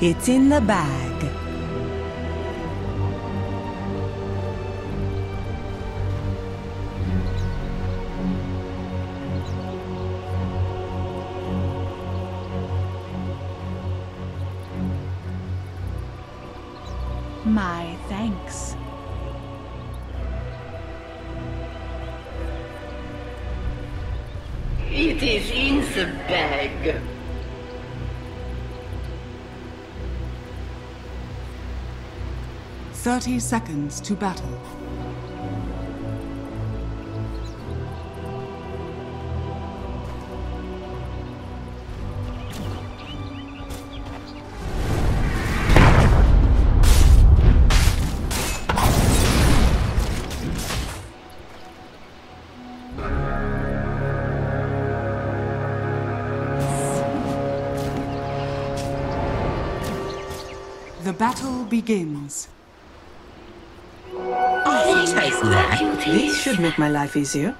It's in the bag. My thanks. It is in the bag. "30 seconds to battle. The battle begins. I'll take that. This should make my life easier.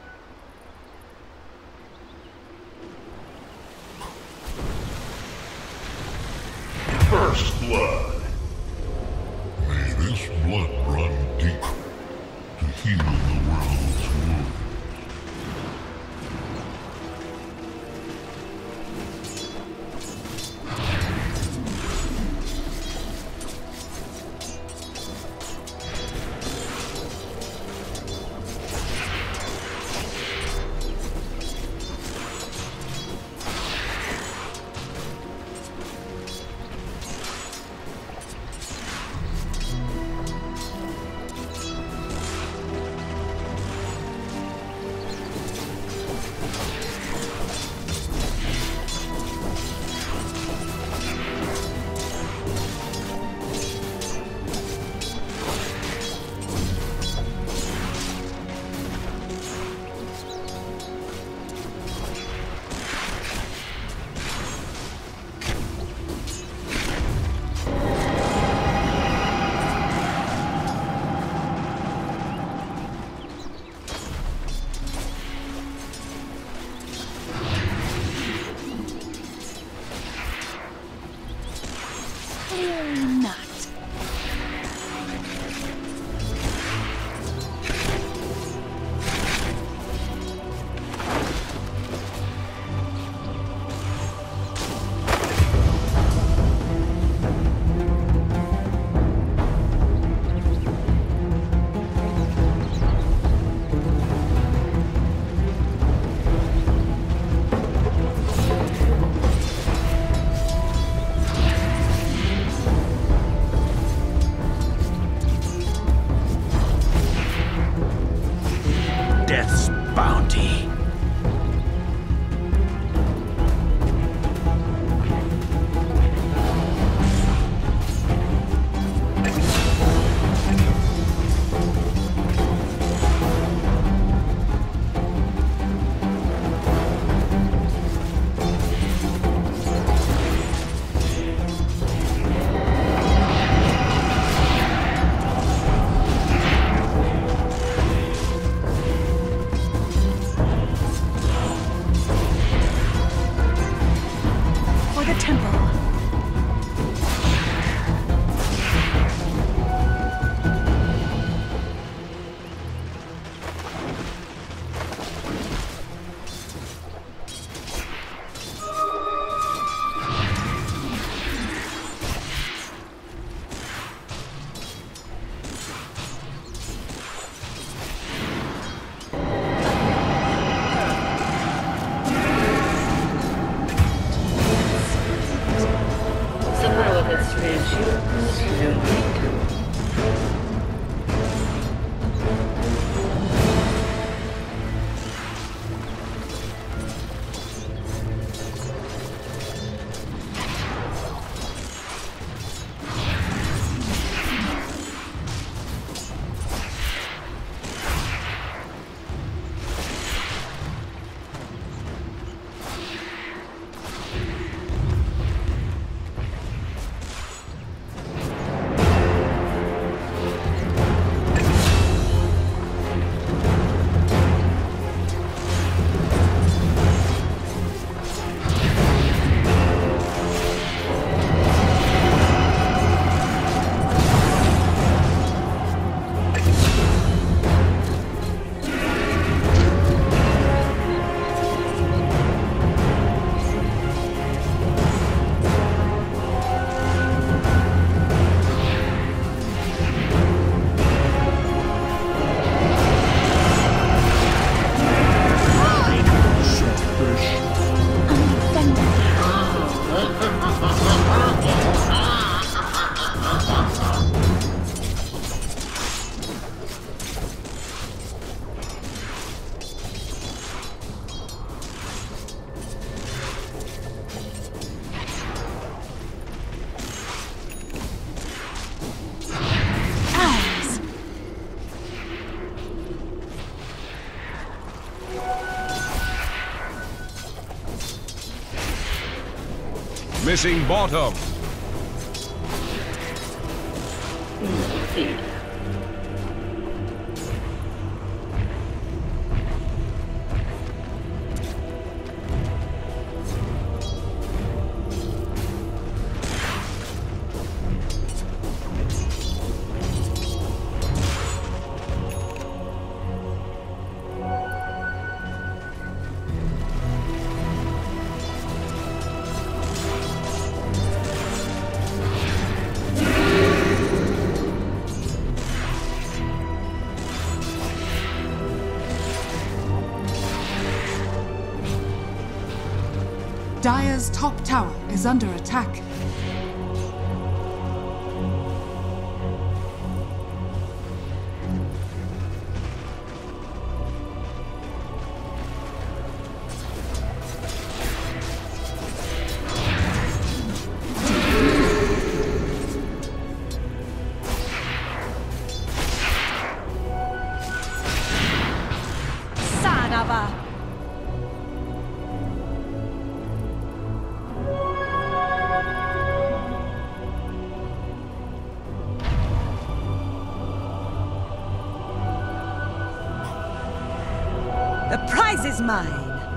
First blood. May this blood run deep to heal the world's wounds. Missing bottom. See. Dire's top tower is under attack. Sanava. The prize is mine.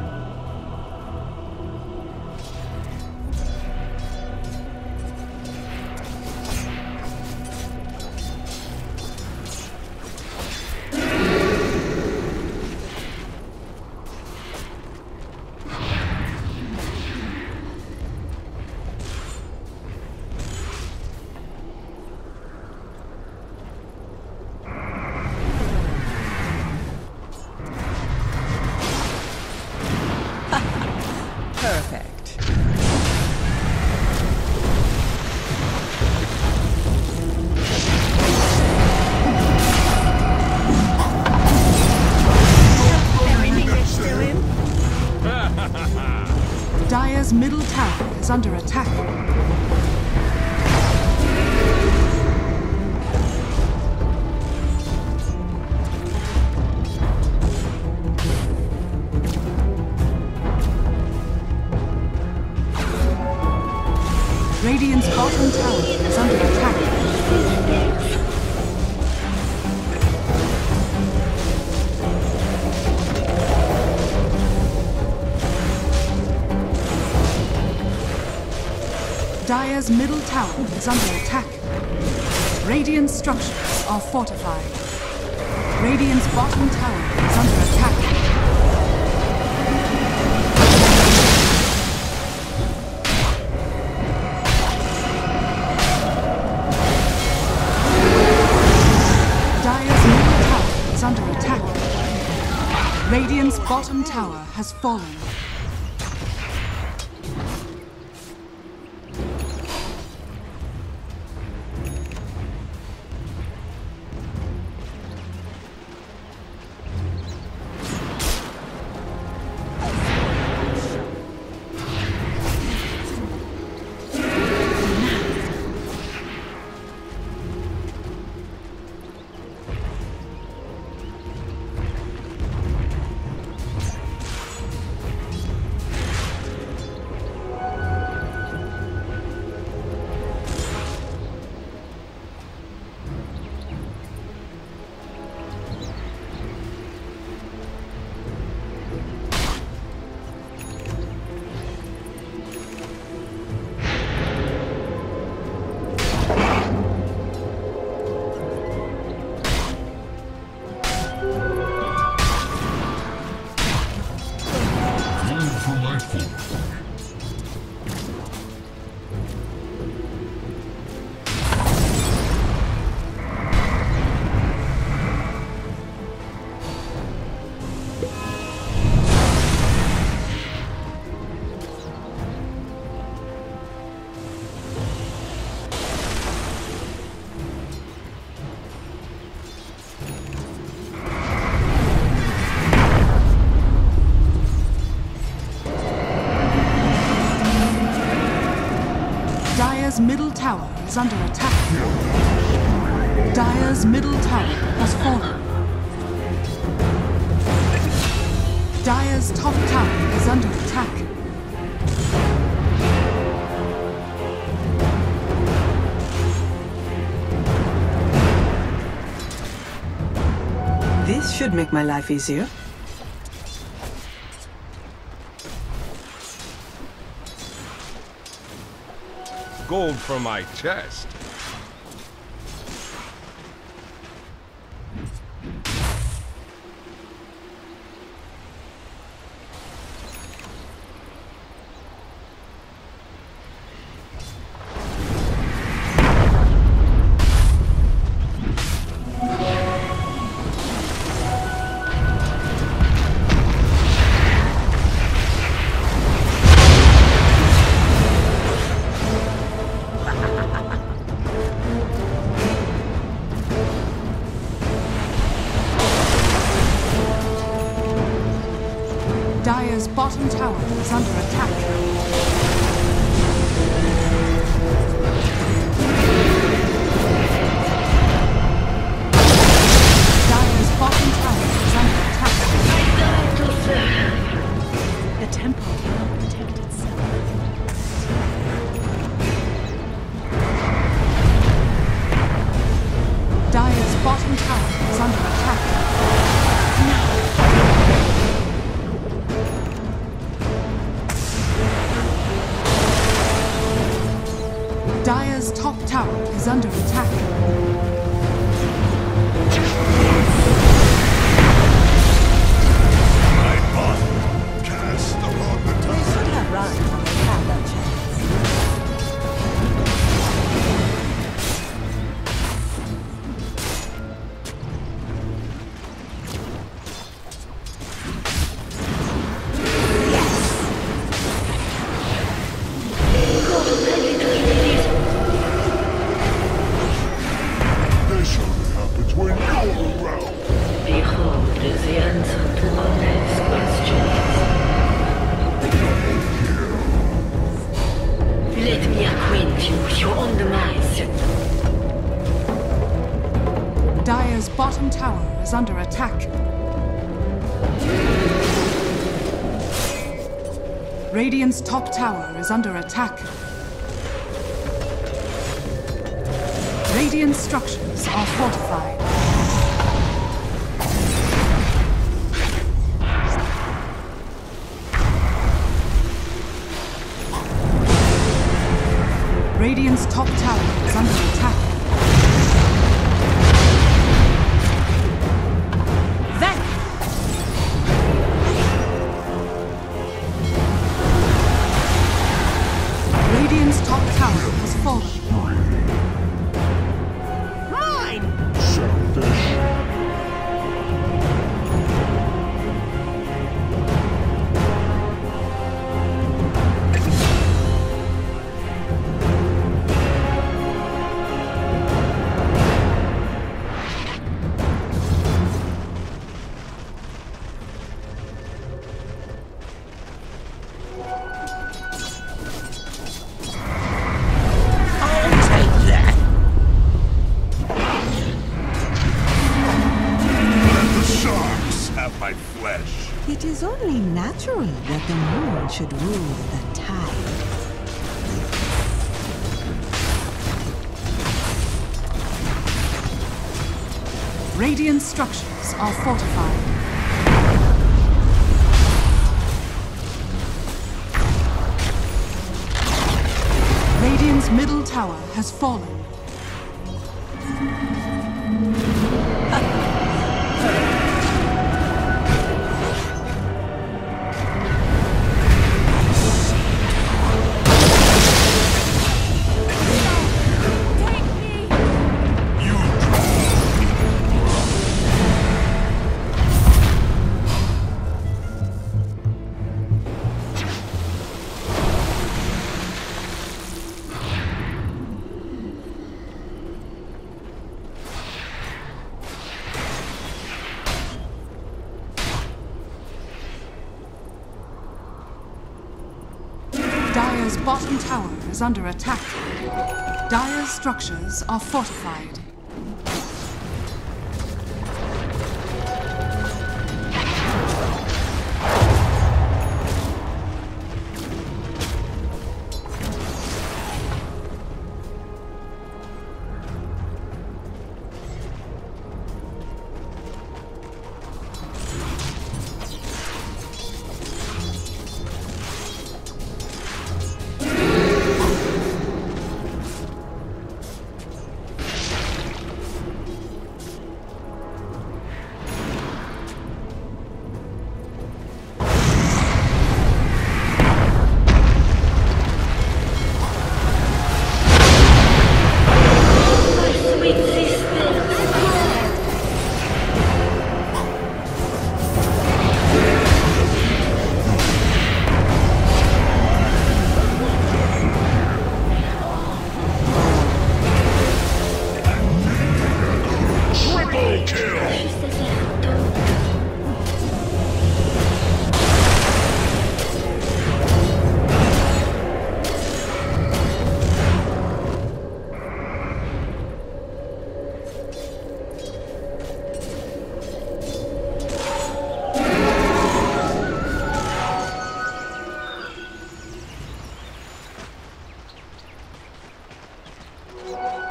Perfect. Everything is still in? Dire's middle tower is under attack. Radiant's bottom tower is under attack. Dire's middle tower is under attack. Radiant structures are fortified. Radiant's bottom tower is under attack. Under attack. Radiant's bottom tower has fallen. Dire's middle tower is under attack. Dire's middle tower has fallen. Dire's top tower is under attack. should make my life easier. Gold from my chest. Dire's bottom tower is under attack. Dire's bottom tower is under attack. I die to serve. The temple cannot protect itself. Dire's bottom tower is under attack. Dire's top tower is under attack. My body cast upon the They should have run when they had that chance. This only happens when you're around. Behold the answer to all these questions. Let me acquaint you with your own demise. Dire's bottom tower is under attack. Radiant's top tower is under attack. Radiant structures are fortified. Radiant's top tower is under attack. Radiant's top tower has fallen. Selfish. My flesh. It is only natural that the moon should rule the tide. Radiant structures are fortified. Radiant's middle tower has fallen. Dire's bottom tower is under attack. Dire's structures are fortified.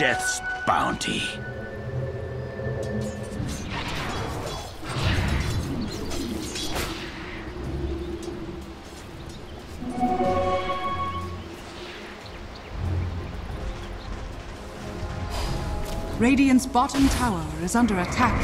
death's bounty. Radiant's bottom tower is under attack.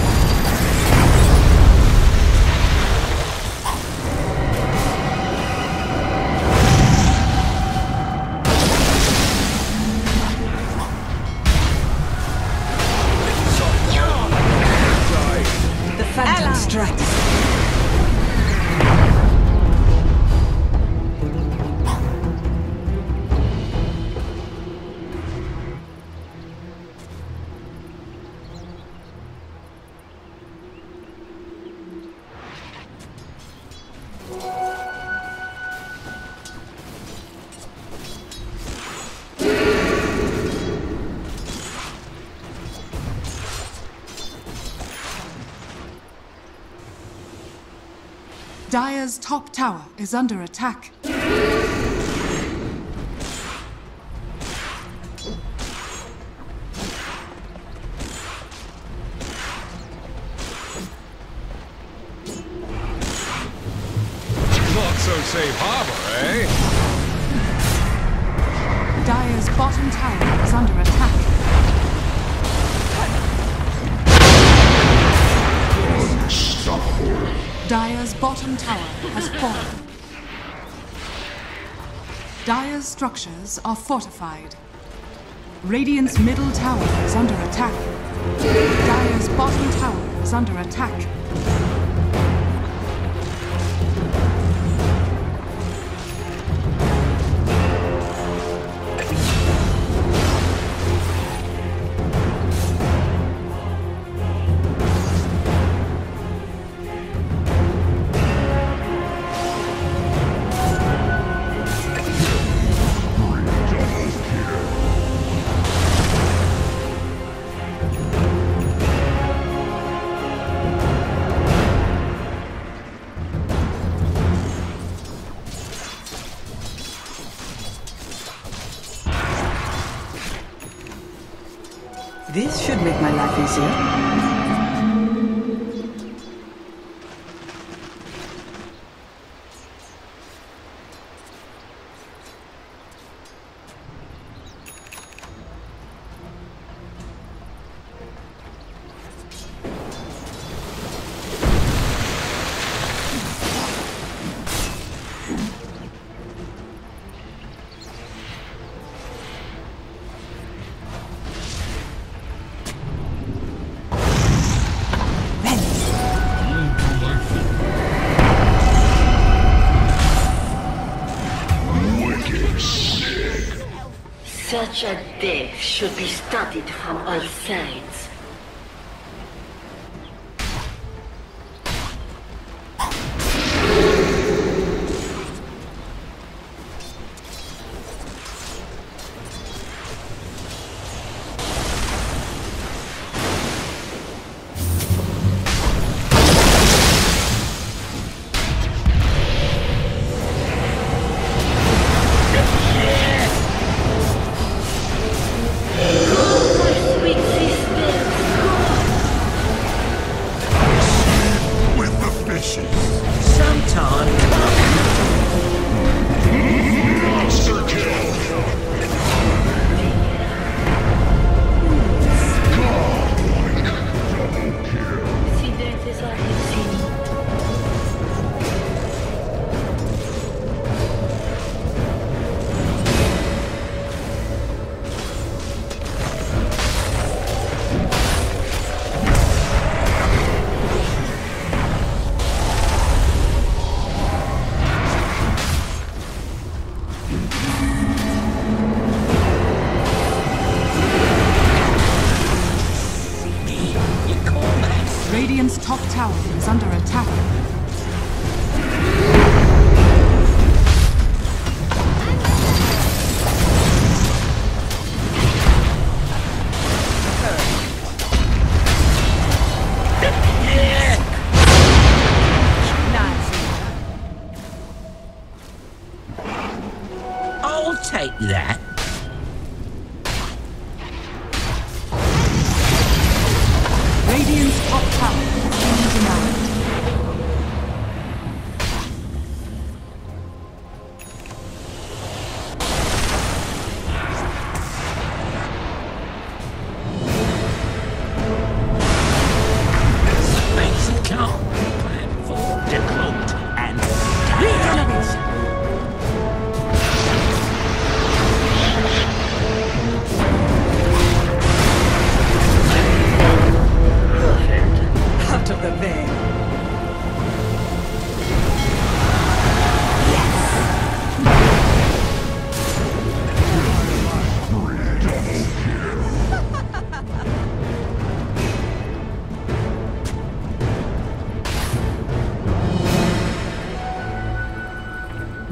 The Phantom strikes. Dire's top tower is under attack. Not so safe harbor, eh? Dire's bottom tower is under attack. Dire's bottom tower has fallen. Dire's structures are fortified. Radiant's middle tower is under attack. Dire's bottom tower is under attack. This should make my life easier. Such a death should be studied from all sides. Radiant's top tower is under attack. I'll take that.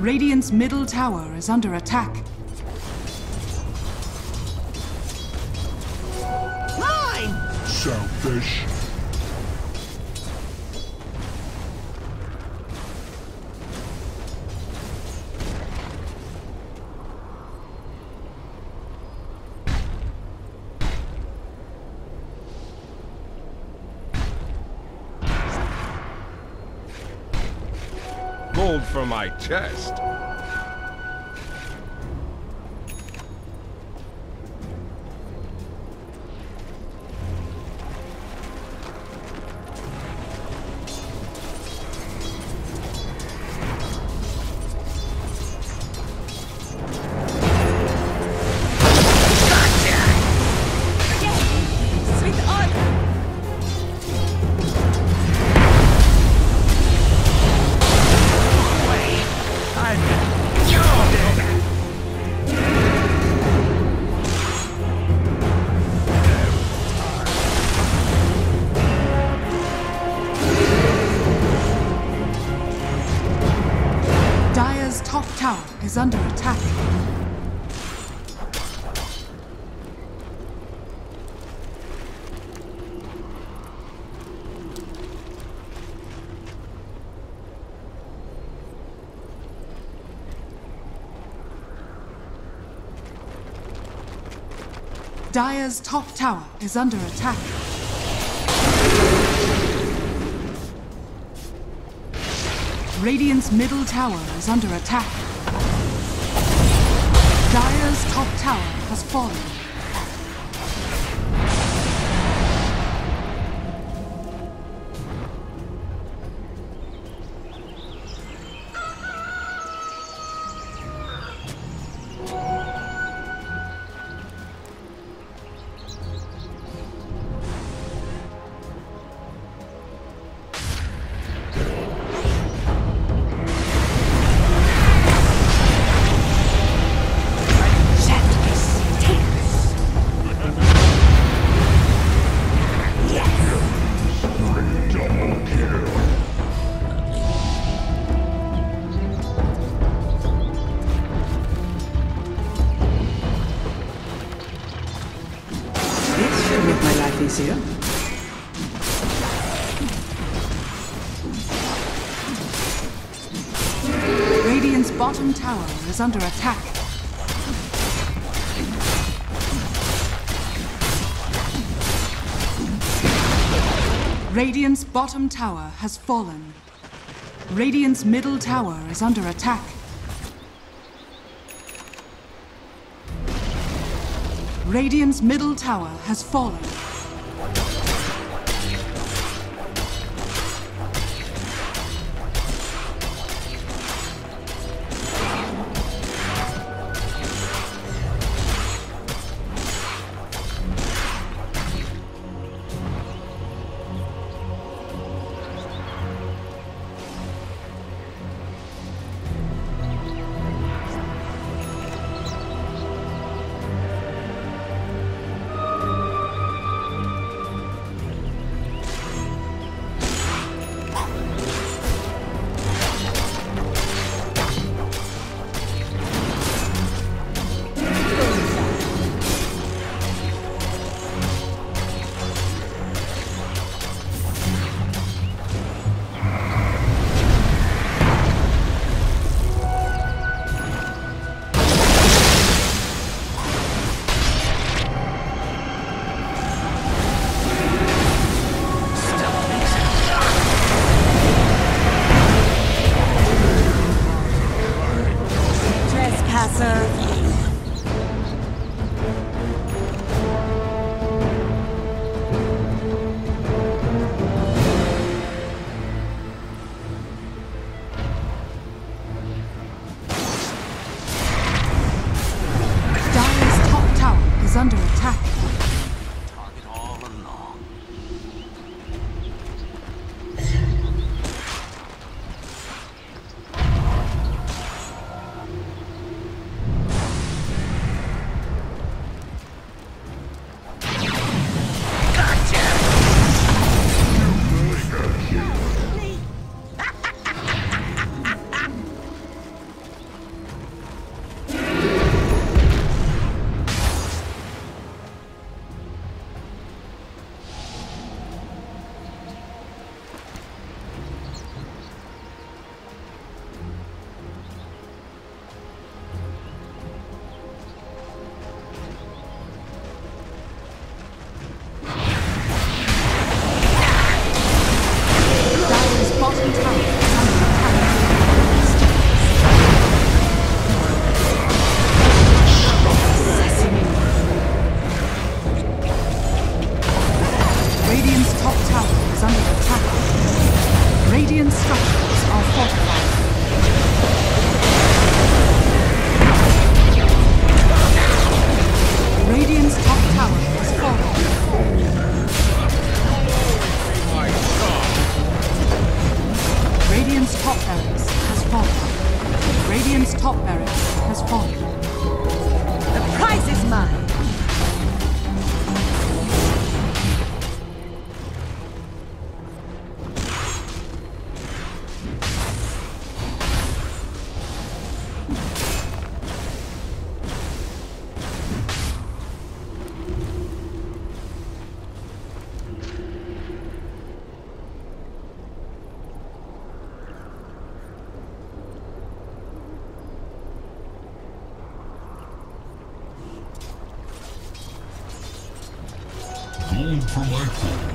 Radiant's middle tower is under attack. Selfish. Gold for my chest. Dire's top tower is under attack. Dire's top tower is under attack. Radiant's middle tower is under attack. Dire's top tower has fallen. This should make my life easier. Radiant's bottom tower is under attack. Radiant's bottom tower has fallen. Radiant's middle tower is under attack. Radiant's middle tower has fallen. Radiant's top barracks has fallen. The prize is mine. Going for my gold.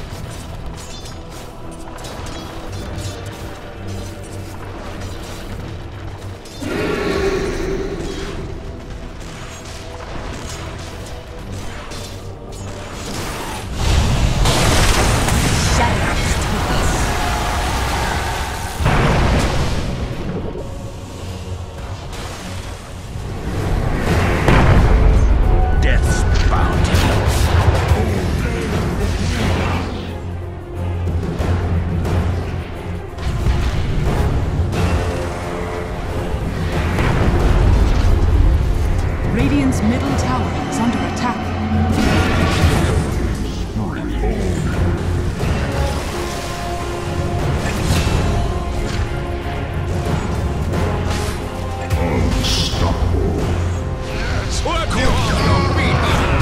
Radiant's middle tower is under attack. Unstoppable. Swept you off your feet, huh?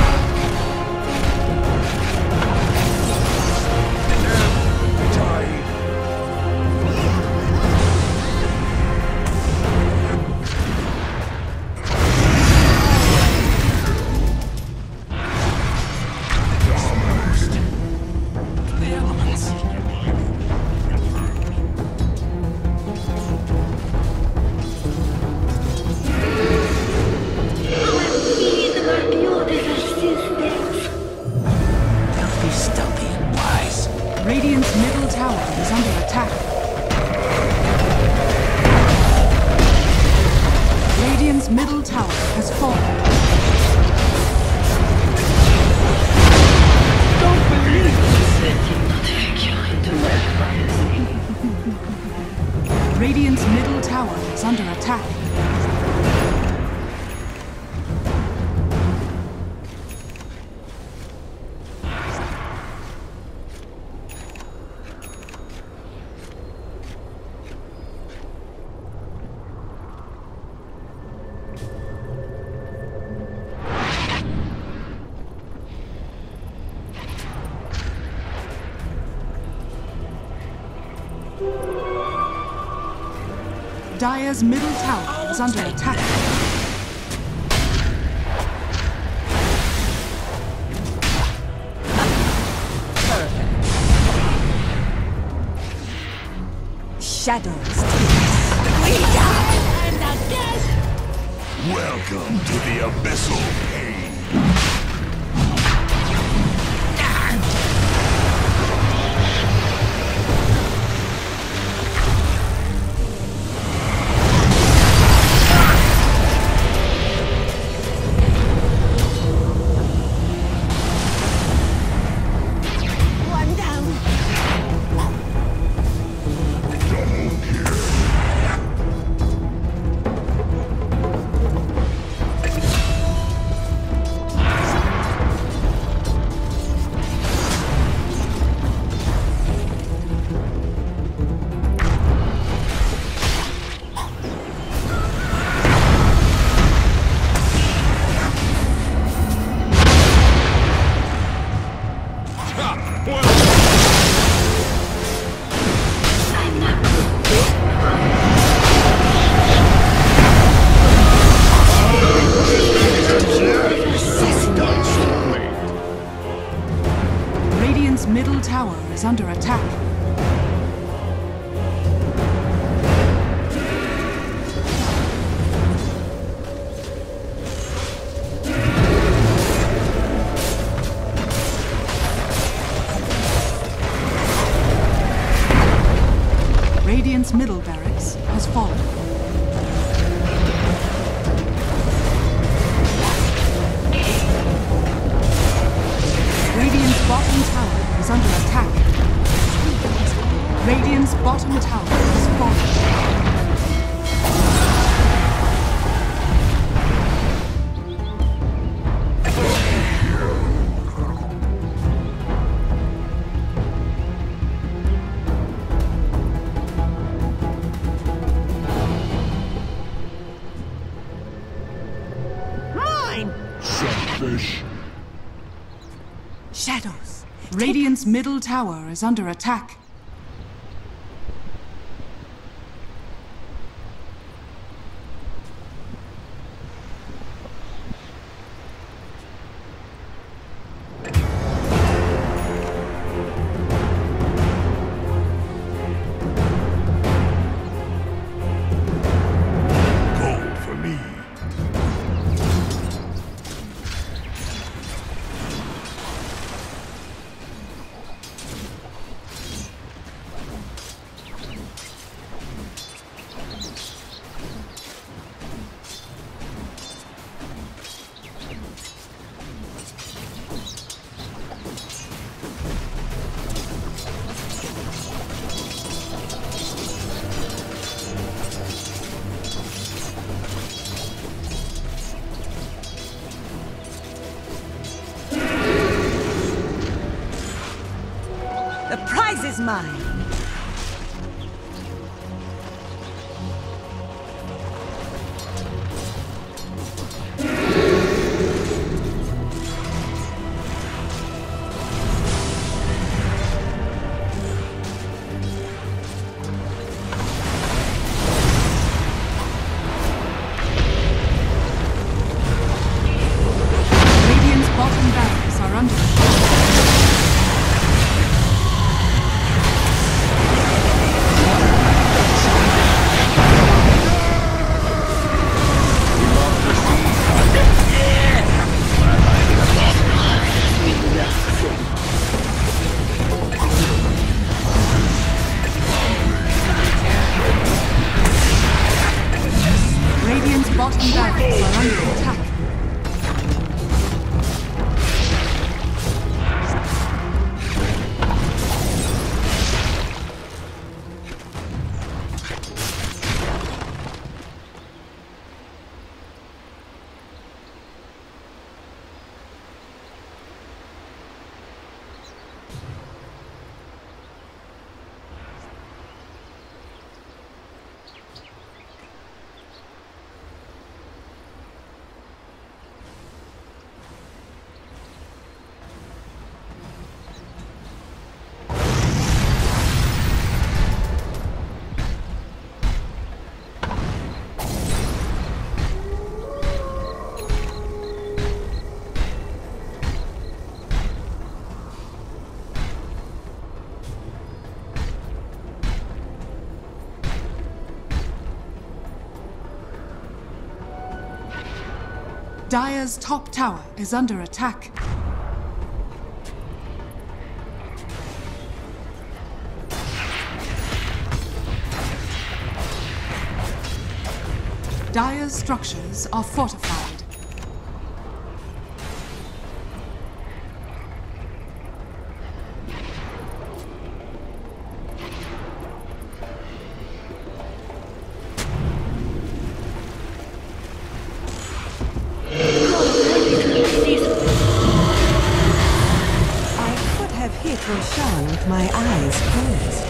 Radiant's middle tower is under attack. Radiant's middle tower has fallen. Don't believe it did not figure into my fantasy. Radiant's middle tower is under attack. Dire's middle tower is under attack. Shadows. We die and are dead. Welcome to the abyssal pain. One down. Double kill. Selfish. Shadows. Radiant's middle tower is under attack. Gold for me. The prize is mine. Radiant's bottom barracks are under attack. Radiant's bottom barracks are under attack. Dire's top tower is under attack. Dire's structures are fortified. I could have hit Roshan with my eyes closed.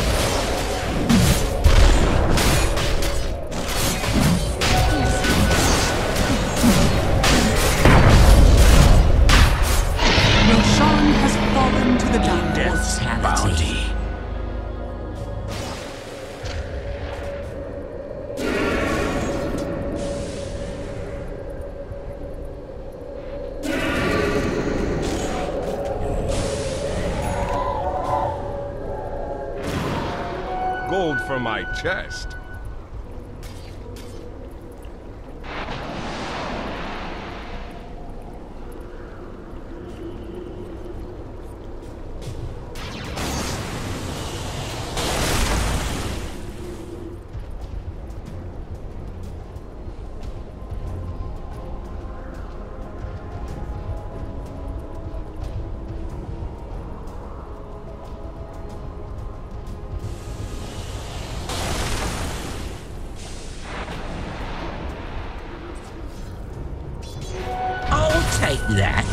Roshan has fallen to the dark. Death's bounty. Gold for my chest. Take that.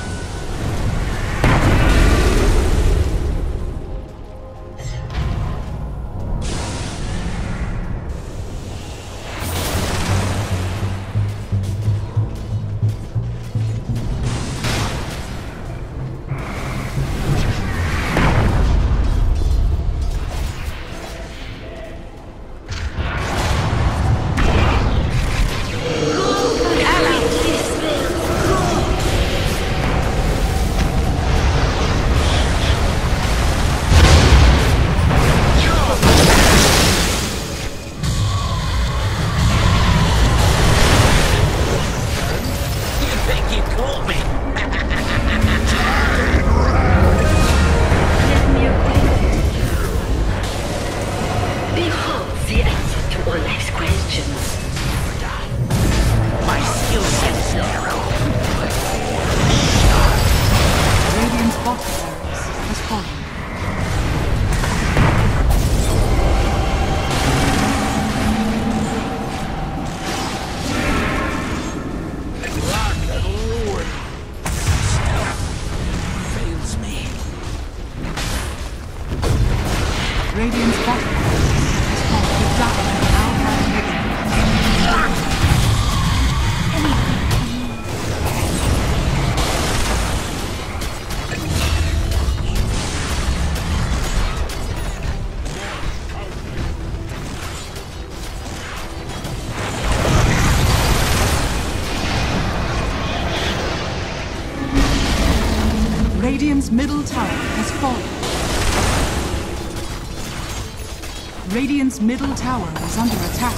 Radiant's middle tower has fallen. Radiant's middle tower is under attack.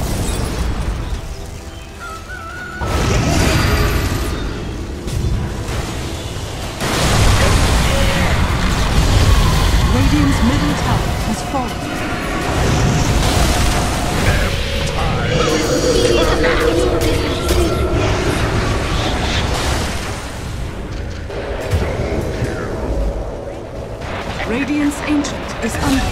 Radiant's middle tower has fallen. Radiant's Ancient is under